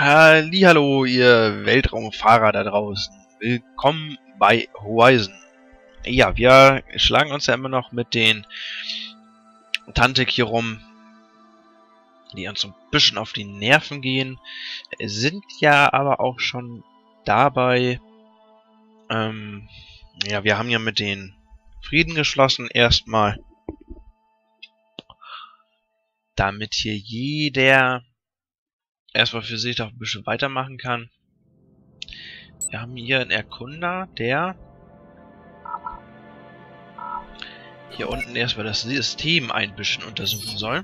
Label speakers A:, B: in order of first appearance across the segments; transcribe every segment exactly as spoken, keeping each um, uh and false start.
A: Hallihallo, ihr Weltraumfahrer da draußen. Willkommen bei Horizon. Ja, wir schlagen uns ja immer noch mit den Tantek hier rum, die uns ein bisschen auf die Nerven gehen, sind ja aber auch schon dabei. Ähm, ja, wir haben ja mit den Frieden geschlossen erstmal, damit hier jeder erstmal für sich doch ein bisschen weitermachen kann. Wir haben hier einen Erkunder, der hier unten erstmal das System ein bisschen untersuchen soll.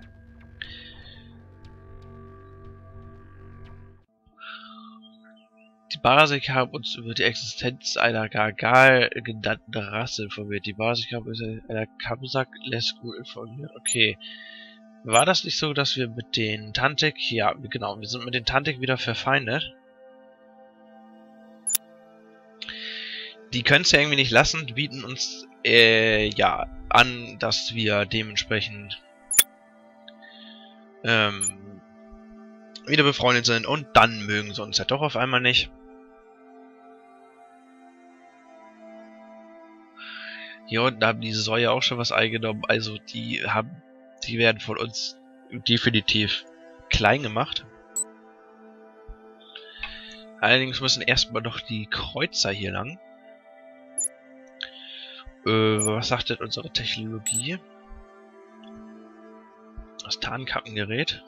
A: Die Basiker haben uns über die Existenz einer Gargal genannten Rasse informiert. Die Basiker haben uns einer Kamsak lässt gut informiert. Okay. War das nicht so, dass wir mit den Tantek... Ja, genau, wir sind mit den Tantek wieder verfeindet. Die können es ja irgendwie nicht lassen, die bieten uns äh, ja an, dass wir dementsprechend ähm, wieder befreundet sind, und dann mögen sie uns ja doch auf einmal nicht. Hier unten haben diese Säue auch schon was eingenommen, also die haben, die werden von uns definitiv klein gemacht. Allerdings müssen erstmal noch die Kreuzer hier lang. Äh, was sagt denn unsere Technologie? Das Tarnkappengerät.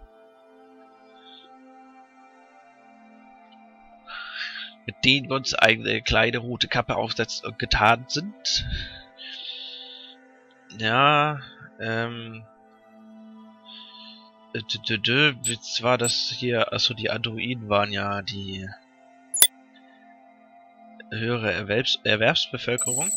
A: Mit denen wir uns eine kleine rote Kappe aufsetzen und getan sind. Ja, ähm... Jetzt war das hier... Achso, die Androiden waren ja die höhere Erwerbs Erwerbsbevölkerung.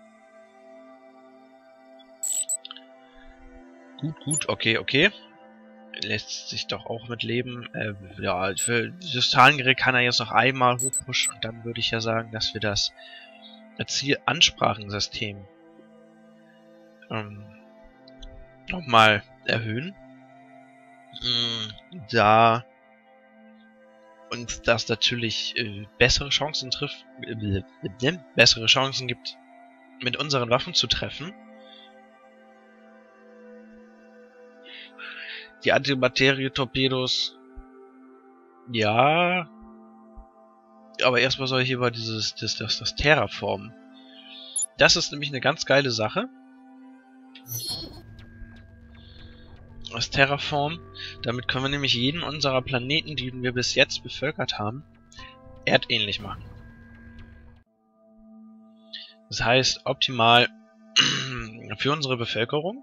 A: Gut, gut, okay, okay. Lässt sich doch auch mit leben. Äh, ja, für das Zahlengerät kann er jetzt noch einmal hochpushen, und dann würde ich ja sagen, dass wir das Zielansprachensystem ähm, nochmal erhöhen. Mm, da uns das natürlich äh, bessere Chancen trifft, äh, äh, bessere Chancen gibt, mit unseren Waffen zu treffen. Die Antimaterie-Torpedos, ja, aber erstmal soll ich hier mal dieses, das, das, das Terraformen. Das ist nämlich eine ganz geile Sache. Das Terraform, damit können wir nämlich jeden unserer Planeten, die wir bis jetzt bevölkert haben, erdähnlich machen. Das heißt, optimal für unsere Bevölkerung.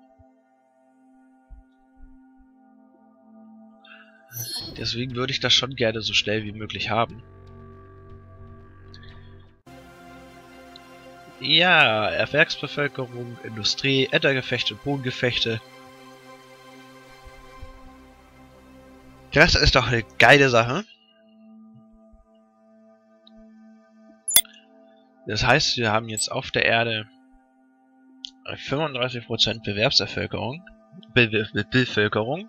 A: Deswegen würde ich das schon gerne so schnell wie möglich haben. Ja, Erwerbsbevölkerung, Industrie, Entergefechte, Bodengefechte. Das ist doch eine geile Sache. Das heißt, wir haben jetzt auf der Erde fünfunddreißig Prozent Bewerbsbevölkerung. Be Be Bevölkerung.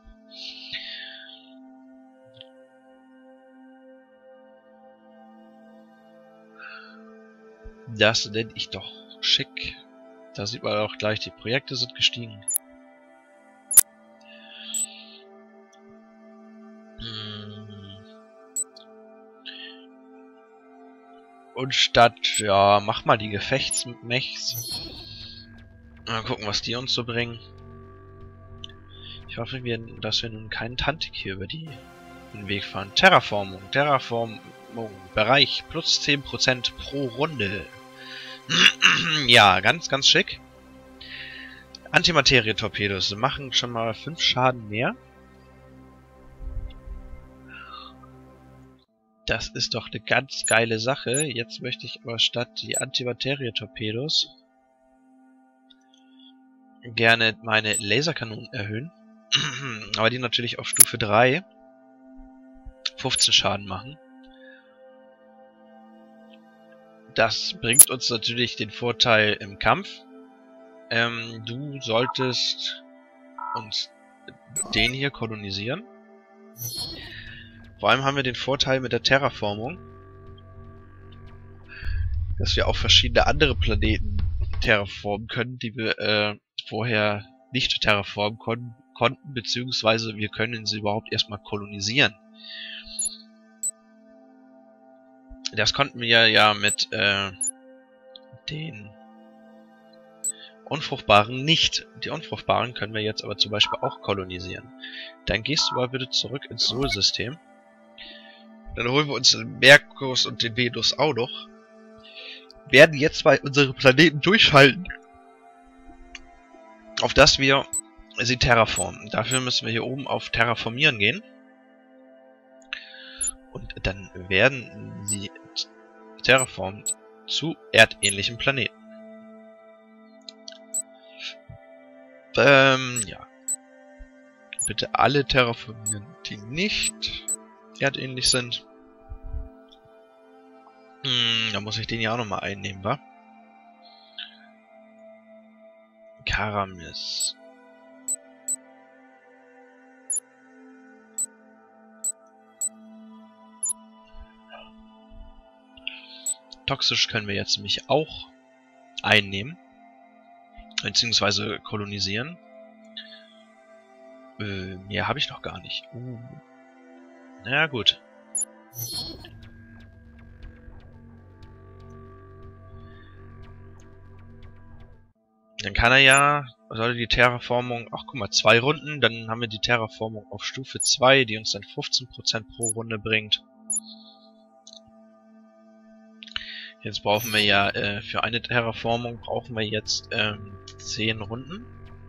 A: Das nenne ich doch schick. Da sieht man auch gleich, die Projekte sind gestiegen. Und statt, ja, mach mal die Gefechtsmechs. Mal gucken, was die uns so bringen. Ich hoffe, wir, dass wir nun keinen Tantik hier über die, den Weg fahren. Terraformung, Terraformung, Bereich plus zehn Prozent pro Runde. Ja, ganz, ganz schick. Antimaterie-Torpedos machen schon mal fünf Schaden mehr. Das ist doch eine ganz geile Sache. Jetzt möchte ich aber statt die Antimaterie-Torpedos gerne meine Laserkanonen erhöhen. Aber die natürlich auf Stufe drei fünfzehn Schaden machen. Das bringt uns natürlich den Vorteil im Kampf. Ähm, du solltest uns den hier kolonisieren. Vor allem haben wir den Vorteil mit der Terraformung, dass wir auch verschiedene andere Planeten terraformen können, die wir äh, vorher nicht terraformen kon konnten, beziehungsweise wir können sie überhaupt erstmal kolonisieren. Das konnten wir ja mit äh, den Unfruchtbaren nicht. Die Unfruchtbaren können wir jetzt aber zum Beispiel auch kolonisieren. Dann gehst du mal bitte zurück ins Sol-System. Dann holen wir uns den Merkus und den Venus auch noch. Werden jetzt mal unsere Planeten durchschalten, auf dass wir sie terraformen. Dafür müssen wir hier oben auf Terraformieren gehen. Und dann werden sie terraformt zu erdähnlichen Planeten. Ähm, ja. Bitte alle terraformieren, die nicht erdähnlich sind. Hm, da muss ich den ja auch nochmal einnehmen, wa? Karamis. Toxisch können wir jetzt nämlich auch einnehmen. Beziehungsweise kolonisieren. Äh, mehr habe ich noch gar nicht. Uh. Na ja, gut. Dann kann er ja, soll die Terraformung, ach guck mal, zwei Runden, dann haben wir die Terraformung auf Stufe zwei, die uns dann fünfzehn Prozent pro Runde bringt. Jetzt brauchen wir ja, äh, für eine Terraformung brauchen wir jetzt ähm, zehn Runden.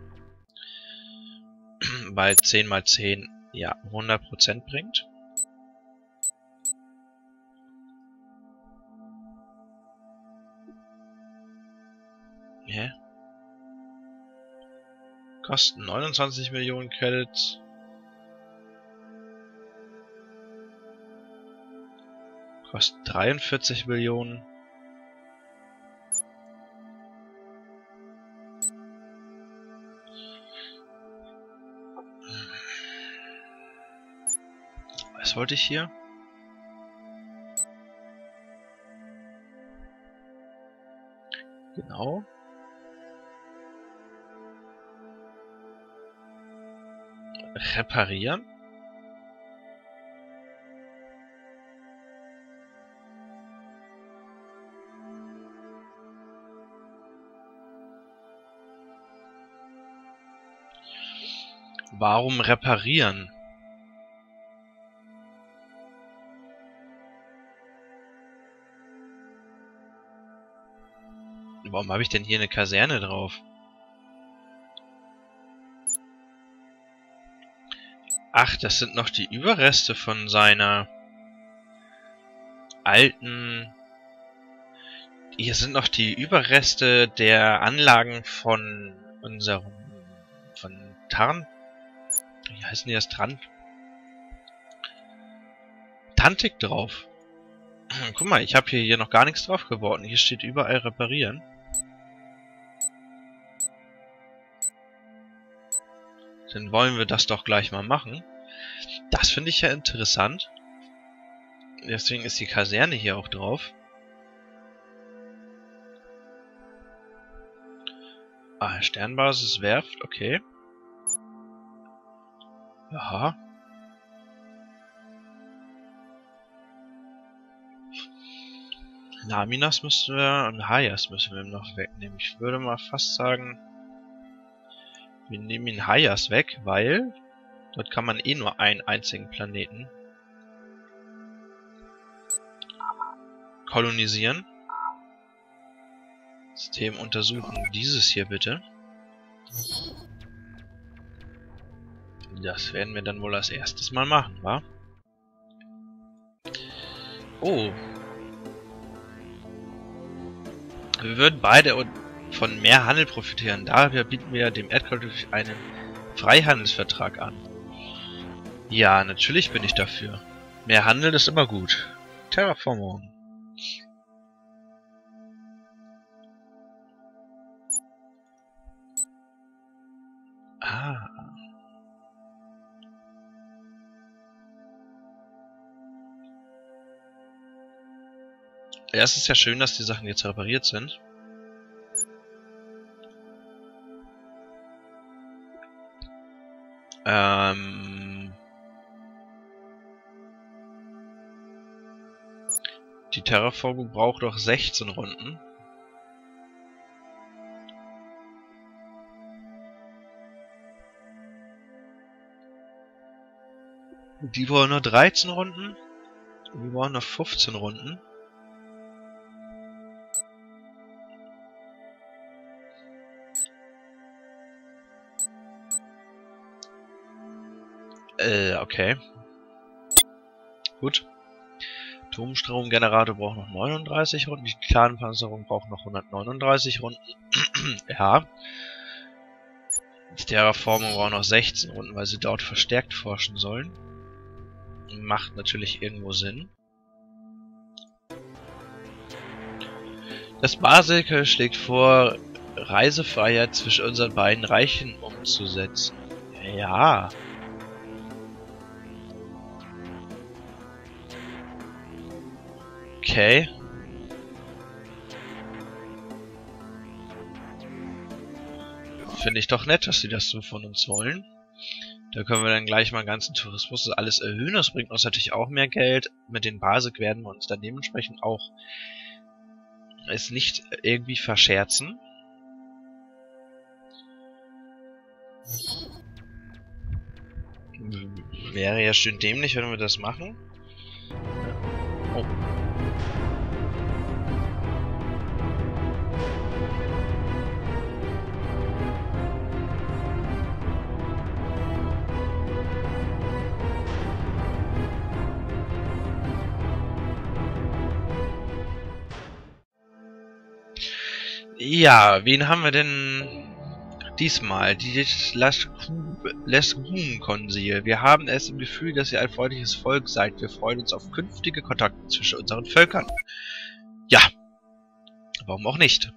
A: Weil zehn mal zehn, ja, hundert Prozent bringt. Hä? Kosten neunundzwanzig Millionen Credits. Kosten dreiundvierzig Millionen. Was wollte ich hier? Genau. Reparieren. Warum reparieren? Warum habe ich denn hier eine Kaserne drauf? Ach, das sind noch die Überreste von seiner alten... Hier sind noch die Überreste der Anlagen von unserem... von Tarn... Wie heißen die das? Tran... Tantik drauf. Guck mal, ich habe hier, hier noch gar nichts drauf gebaut. Hier steht überall reparieren. Dann wollen wir das doch gleich mal machen. Das finde ich ja interessant. Deswegen ist die Kaserne hier auch drauf. Ah, Sternbasis, Werft, okay. Aha. Laminas müssen wir und Hayas müssen wir noch wegnehmen. Ich würde mal fast sagen, wir nehmen ihn Hayas weg, weil dort kann man eh nur einen einzigen Planeten kolonisieren. System untersuchen dieses hier bitte. Das werden wir dann wohl als erstes mal machen, wa? Oh. Wir würden beide von mehr Handel profitieren. Daher bieten wir dem Erdkreis einen Freihandelsvertrag an. Ja, natürlich bin ich dafür. Mehr Handel ist immer gut. Terraformung. Ah. Ja, es ist ja schön, dass die Sachen jetzt repariert sind. Ähm... Die Terraformung braucht doch sechzehn Runden. Die wollen nur dreizehn Runden. Die wollen noch fünfzehn Runden. Äh, okay. Gut. Turmstromgenerator braucht noch neununddreißig Runden. Die Clanpanzerung braucht noch hundertneununddreißig Runden. Ja. Die Terraformung braucht noch sechzehn Runden, weil sie dort verstärkt forschen sollen. Macht natürlich irgendwo Sinn. Das Basilikel schlägt vor, Reisefreiheit zwischen unseren beiden Reichen umzusetzen. Ja. Okay. Finde ich doch nett, dass sie das so von uns wollen. Da können wir dann gleich mal den ganzen Tourismus das alles erhöhen. Das bringt uns natürlich auch mehr Geld. Mit den Basic werden wir uns dann dementsprechend auch es nicht irgendwie verscherzen. Wäre ja schön dämlich, wenn wir das machen. Oh. Ja, wen haben wir denn diesmal? Die Lesgun-Konsil. Wir haben es im Gefühl, dass ihr ein freundliches Volk seid. Wir freuen uns auf künftige Kontakte zwischen unseren Völkern. Ja, warum auch nicht?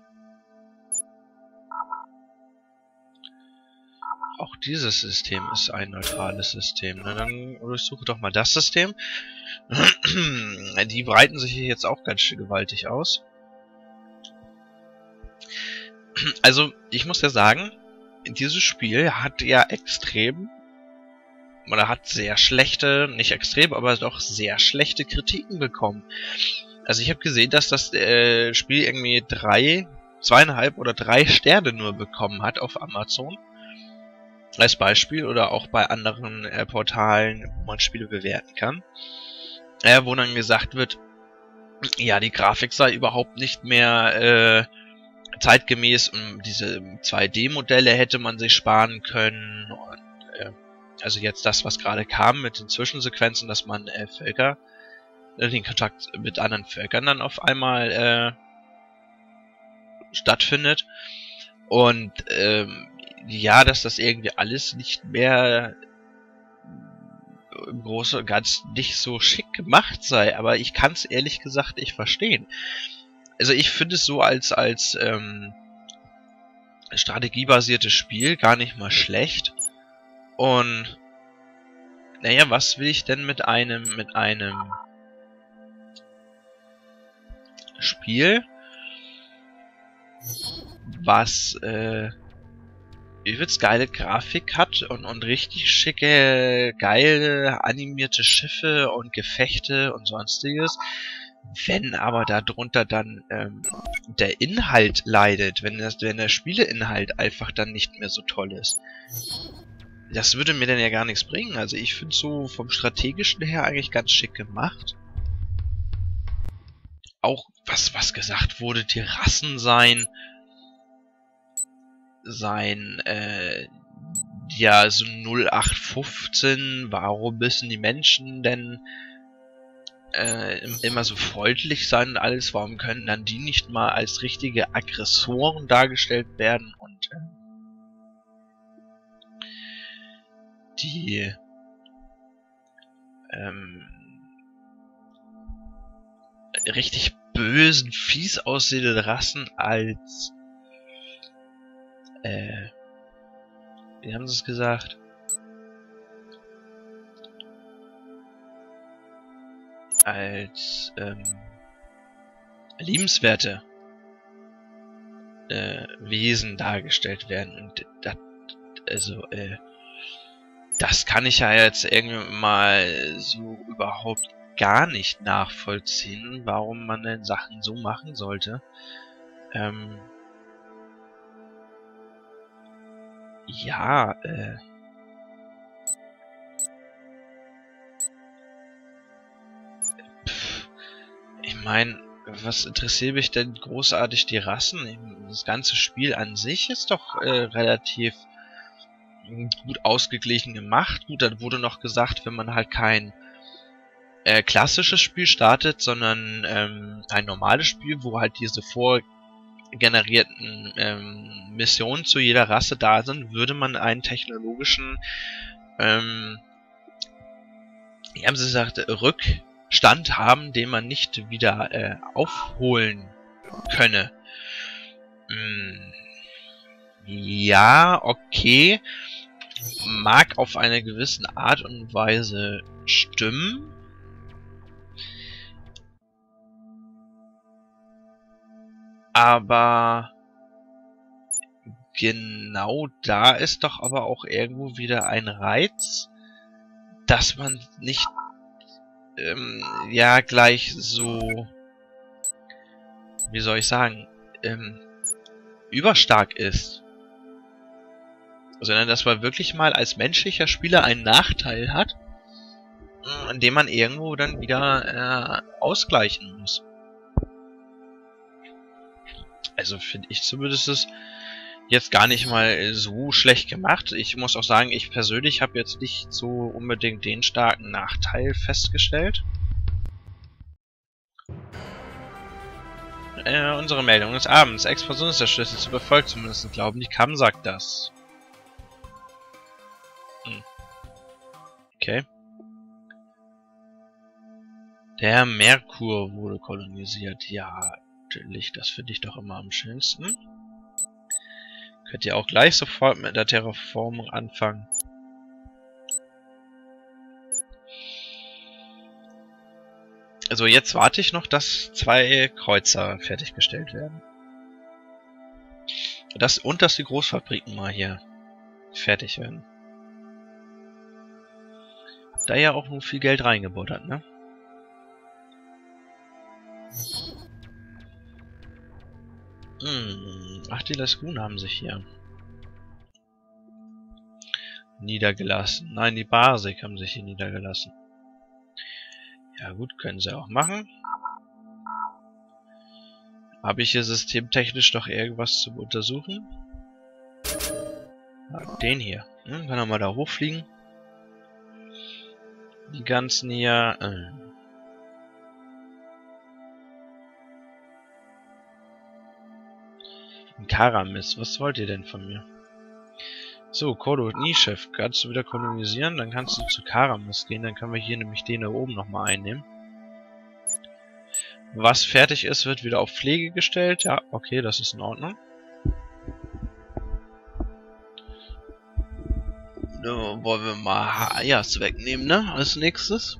A: Auch dieses System ist ein neutrales System. Na, dann durchsuche doch mal das System. Die breiten sich hier jetzt auch ganz schön gewaltig aus. Also, ich muss ja sagen, dieses Spiel hat ja extrem, oder hat sehr schlechte, nicht extrem, aber doch sehr schlechte Kritiken bekommen. Also ich habe gesehen, dass das äh, Spiel irgendwie drei, zweieinhalb oder drei Sterne nur bekommen hat auf Amazon. Als Beispiel oder auch bei anderen äh, Portalen, wo man Spiele bewerten kann. Äh, wo dann gesagt wird, ja, die Grafik sei überhaupt nicht mehr äh, zeitgemäß und diese zwei D Modelle hätte man sich sparen können. Und, äh, also jetzt das, was gerade kam mit den Zwischensequenzen, dass man äh, Völker, äh, den Kontakt mit anderen Völkern dann auf einmal äh, stattfindet. Und ähm, ja, dass das irgendwie alles nicht mehr im Großen und Ganzen nicht so schick gemacht sei, aber ich kann es ehrlich gesagt nicht verstehen. Also ich finde es so als als ähm, strategiebasiertes Spiel gar nicht mal schlecht. Und naja, was will ich denn mit einem mit einem Spiel, was äh, übelst geile Grafik hat und, und richtig schicke, geile animierte Schiffe und Gefechte und sonstiges. Wenn aber darunter dann ähm, der Inhalt leidet, wenn, das, wenn der Spieleinhalt einfach dann nicht mehr so toll ist, das würde mir dann ja gar nichts bringen. Also ich finde so vom Strategischen her eigentlich ganz schick gemacht. Auch was, was gesagt wurde, die Rassen seien sein, äh, ja, so null acht fünfzehn, warum müssen die Menschen denn äh, immer so freundlich sein und alles, warum können dann die nicht mal als richtige Aggressoren dargestellt werden und äh, die ähm, richtig bösen, fies aussehenden Rassen als Äh, wie haben sie es gesagt? Als, ähm, liebenswerte äh, Wesen dargestellt werden. Und das, also, äh, das kann ich ja jetzt irgendwie mal so überhaupt gar nicht nachvollziehen, warum man denn Sachen so machen sollte. Ähm, ja, äh, pff, ich meine, was interessiert mich denn großartig die Rassen? Das ganze Spiel an sich ist doch äh, relativ gut ausgeglichen gemacht. Gut, dann wurde noch gesagt, wenn man halt kein äh, klassisches Spiel startet, sondern ähm, ein normales Spiel, wo halt diese vorgenerierten ähm, Missionen zu jeder Rasse da sind, würde man einen technologischen, ähm, wie haben sie gesagt, Rückstand haben, den man nicht wieder äh, aufholen könne. Hm, ja, okay. Mag auf eine gewisse Art und Weise stimmen. Aber genau da ist doch aber auch irgendwo wieder ein Reiz, dass man nicht ähm, ja gleich so, wie soll ich sagen, ähm, überstark ist. Sondern dass man wirklich mal als menschlicher Spieler einen Nachteil hat, an dem man irgendwo dann wieder äh, ausgleichen muss. Also finde ich zumindest es jetzt gar nicht mal so schlecht gemacht. Ich muss auch sagen, ich persönlich habe jetzt nicht so unbedingt den starken Nachteil festgestellt. Äh, unsere Meldung des Abends. Explosion ist der Schlüssel zu Erfolg, zumindest glauben die Kam sagt das. Hm. Okay. Der Merkur wurde kolonisiert. Ja, natürlich, das finde ich doch immer am schönsten. Könnt ihr auch gleich sofort mit der Terraformung anfangen. Also jetzt warte ich noch, dass zwei Kreuzer fertiggestellt werden. Das, und dass die Großfabriken mal hier fertig werden. Hab da ja auch nur viel Geld reingebuttert, ne? Hm, ach, die Lasgun haben sich hier niedergelassen. Nein, die Basik haben sich hier niedergelassen. Ja gut, können sie auch machen. Habe ich hier systemtechnisch noch irgendwas zu untersuchen? Ja, den hier. Hm, kann er mal da hochfliegen. Die ganzen hier... Äh, Karamis, was wollt ihr denn von mir? So, Koloniechef, kannst du wieder kolonisieren? Dann kannst du zu Karamis gehen, dann können wir hier nämlich den da oben nochmal einnehmen. Was fertig ist, wird wieder auf Pflege gestellt. Ja, okay, das ist in Ordnung. Da wollen wir mal Hayas wegnehmen, ne? Als nächstes.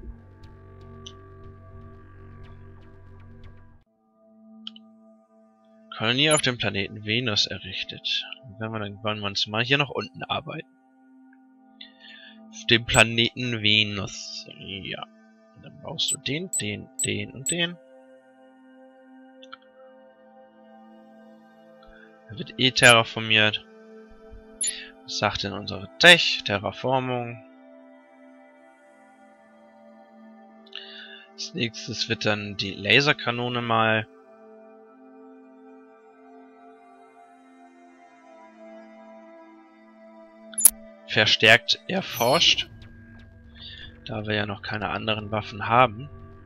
A: Kolonie auf dem Planeten Venus errichtet. Wenn wir dann wollen wir uns mal hier nach unten arbeiten. Auf dem Planeten Venus. Ja. Und dann brauchst du den, den, den und den. Da wird eh terraformiert. Was sagt denn unsere Tech? Terraformung. Als nächstes wird dann die Laserkanone mal verstärkt erforscht, da wir ja noch keine anderen Waffen haben.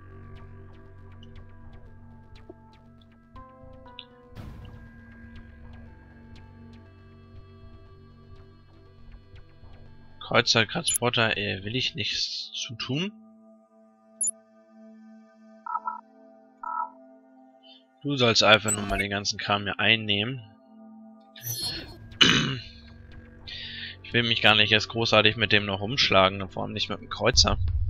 A: Kreuzertransporter äh, will ich nichts zu tun. Du sollst einfach nur mal den ganzen Kram hier einnehmen. Ich will mich gar nicht erst großartig mit dem noch rumschlagen, vor allem nicht mit dem Kreuzer.